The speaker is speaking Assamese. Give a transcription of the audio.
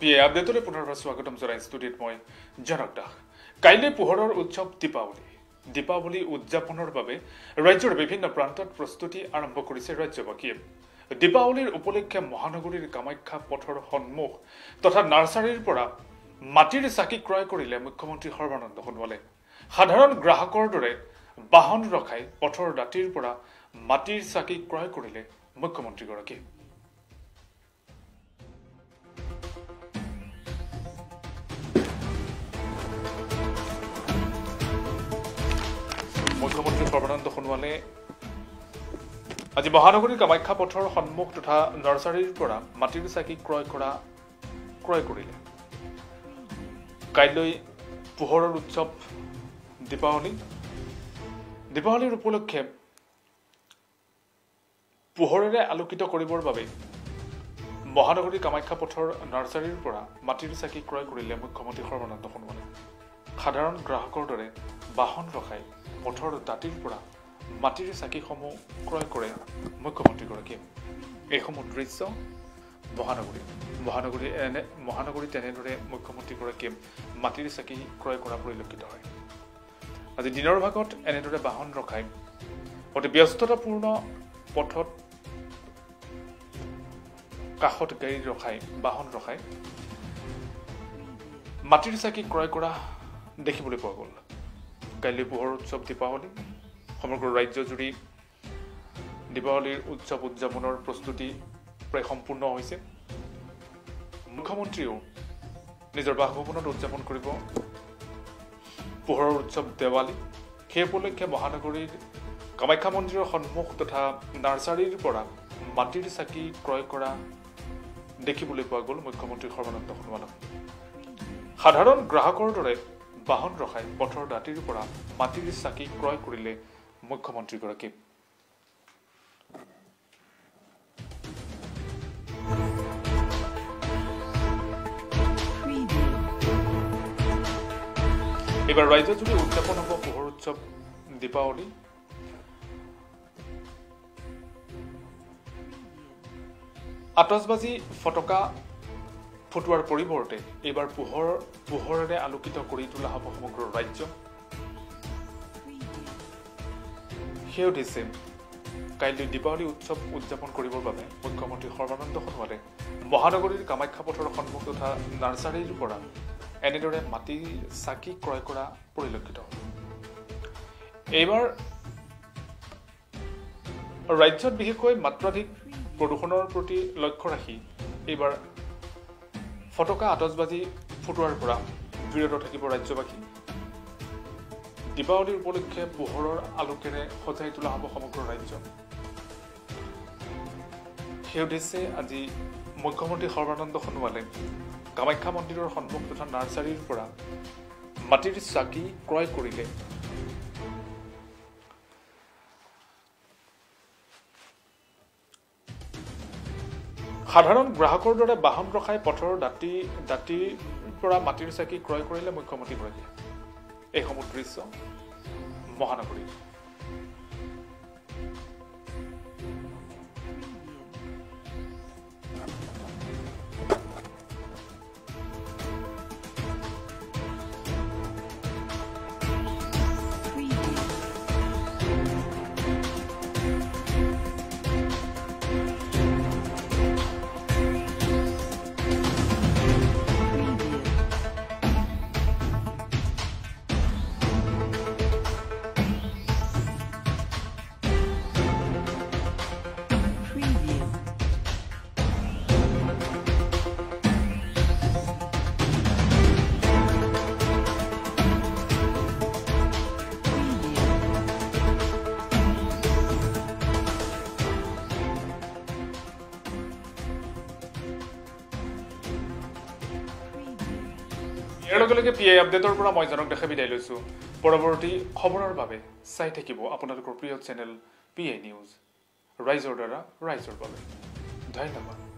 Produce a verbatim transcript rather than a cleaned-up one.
পিয়ে আপডেটলৈ পুনৰবাৰ স্বাগতম জনাই ষ্টুডিঅ'ত মই জনক দাস। কাইলৈ পোহৰৰ উৎসৱ দীপাৱলী দীপাৱলী উদযাপনৰ বাবে ৰাজ্যৰ বিভিন্ন প্ৰান্তত প্ৰস্তুতি আৰম্ভ কৰিছে ৰাজ্যবাসীয়ে। দীপাৱলীৰ উপলক্ষে মহানগৰীৰ কামাখ্যা পথৰ সন্মুখ তথা নাৰ্চাৰীৰ পৰা মাটিৰ চাকি ক্ৰয় কৰিলে মুখ্যমন্ত্ৰী সৰ্বানন্দ সোণোৱালে। সাধাৰণ গ্ৰাহকৰ দৰে বাহন ৰখাই পথৰ দাঁতিৰ পৰা মাটিৰ চাকি ক্ৰয় কৰিলে মুখ্যমন্ত্ৰীগৰাকীয়ে। মুখ্যমন্ত্ৰী সৰ্বানন্দ সোণোৱালে আজি মহানগৰীৰ কামাখ্যা পথৰ সন্মুখ তথা নাৰ্চাৰীৰ পৰা মাটিৰ চাকি ক্ৰয় কৰা ক্ৰয় কৰিলে। কাইলৈ পোহৰৰ উৎসৱ দীপাৱলী দীপাৱলীৰ উপলক্ষে পোহৰেৰে আলোকিত কৰিবৰ বাবে মহানগৰীৰ কামাখ্যা পথৰ নাৰ্চাৰীৰ পৰা মাটিৰ চাকি ক্ৰয় কৰিলে মুখ্যমন্ত্ৰী সৰ্বানন্দ সোণোৱালে। সাধাৰণ গ্ৰাহকৰ দৰে বাহন ৰখাই পথৰ দাঁতিৰ পৰা মাটিৰ চাকিসমূহ ক্ৰয় কৰে মুখ্যমন্ত্ৰীগৰাকীয়ে। এইসমূহ দৃশ্য মহানগৰী মহানগৰী এনে মহানগৰীত তেনেদৰে মুখ্যমন্ত্ৰীগৰাকীয়ে মাটিৰ চাকি ক্ৰয় কৰা পৰিলক্ষিত হয়। আজি দিনৰ ভাগত এনেদৰে বাহন ৰখাই অতি ব্যস্ততাপূৰ্ণ পথত কাষত গাড়ী ৰখাই বাহন ৰখাই মাটিৰ চাকি ক্ৰয় কৰা দেখিবলৈ পোৱা গ'ল। কাইলৈ পোহৰৰ উৎসৱ দীপাৱলী সমগ্ৰ ৰাজ্যজুৰি দীপাৱলীৰ উৎসৱ উদযাপনৰ প্ৰস্তুতি প্ৰায় সম্পূৰ্ণ হৈছে। মুখ্যমন্ত্ৰীয়েও নিজৰ বাসভৱনত উদযাপন কৰিব পোহৰৰ উৎসৱ দেৱালী। সেই উপলক্ষে মহানগৰীৰ কামাখ্যা মন্দিৰৰ সন্মুখ তথা নাৰ্চাৰীৰ পৰা মাটিৰ চাকি ক্ৰয় কৰা দেখিবলৈ পোৱা গ'ল মুখ্যমন্ত্ৰী সৰ্বানন্দ সোণোৱালক। সাধাৰণ গ্ৰাহকৰ দৰে বাহন ৰখাই পথৰ দাঁতিৰ পৰা মাটিৰ চাকি ক্ৰয় কৰিলে মুখ্যমন্ত্ৰীগৰাকীয়ে। এইবাৰ ৰাজ্যজুৰি উদযাপন হ'ব পোহৰ উৎসৱ দীপাৱলী। আতচবাজি ফটকা ফুটোৱাৰ পৰিৱৰ্তে এইবাৰ পোহৰ পোহৰেৰে আলোকিত কৰি তোলা হ'ব সমগ্ৰ ৰাজ্য। সেই উদ্দেশ্যে কাইলৈ দীপাৱলী উৎসৱ উদযাপন কৰিবৰ বাবে মুখ্যমন্ত্ৰী সৰ্বানন্দ সোণোৱালে মহানগৰীৰ কামাখ্যা পথৰ সন্মুখ তথা নাৰ্চাৰীৰ পৰা এনেদৰে মাটিৰ চাকি ক্ৰয় কৰা পৰিলক্ষিত হয়। এইবাৰ ৰাজ্যত বিশেষকৈ মাত্ৰাধিক প্ৰদূষণৰ প্ৰতি লক্ষ্য ৰাখি এইবাৰ ফটকা আতচবাজি ফুটোৱাৰ পৰা বিৰত থাকিব ৰাজ্যবাসী। দীপাৱলীৰ উপলক্ষে পোহৰৰ আলোকেৰে সজাই তোলা হ'ব সমগ্ৰ ৰাজ্য। সেই উদ্দেশ্যে আজি মুখ্যমন্ত্ৰী সৰ্বানন্দ সোণোৱালে কামাখ্যা মন্দিৰৰ সন্মুখ তথা নাৰ্চাৰীৰ পৰা মাটিৰ চাকি ক্ৰয় কৰিলে। সাধাৰণ গ্ৰাহকৰ দৰে বাহন ৰখাই পথৰ দাঁতি দাঁতিৰ পৰা মাটিৰ চাকি ক্ৰয় কৰিলে মুখ্যমন্ত্ৰীগৰাকীয়ে। এইসমূহ দৃশ্য মহানগৰীৰ। ইয়াৰ লগে লগে পি আই আপডেটৰ পৰা মই জনক দাসে বিদায় লৈছোঁ। পৰৱৰ্তী খবৰৰ বাবে চাই থাকিব আপোনালোকৰ প্ৰিয় চেনেল পি আই নিউজ। ৰাইজৰ দ্বাৰা ৰাইজৰ বাবে। ধন্যবাদ।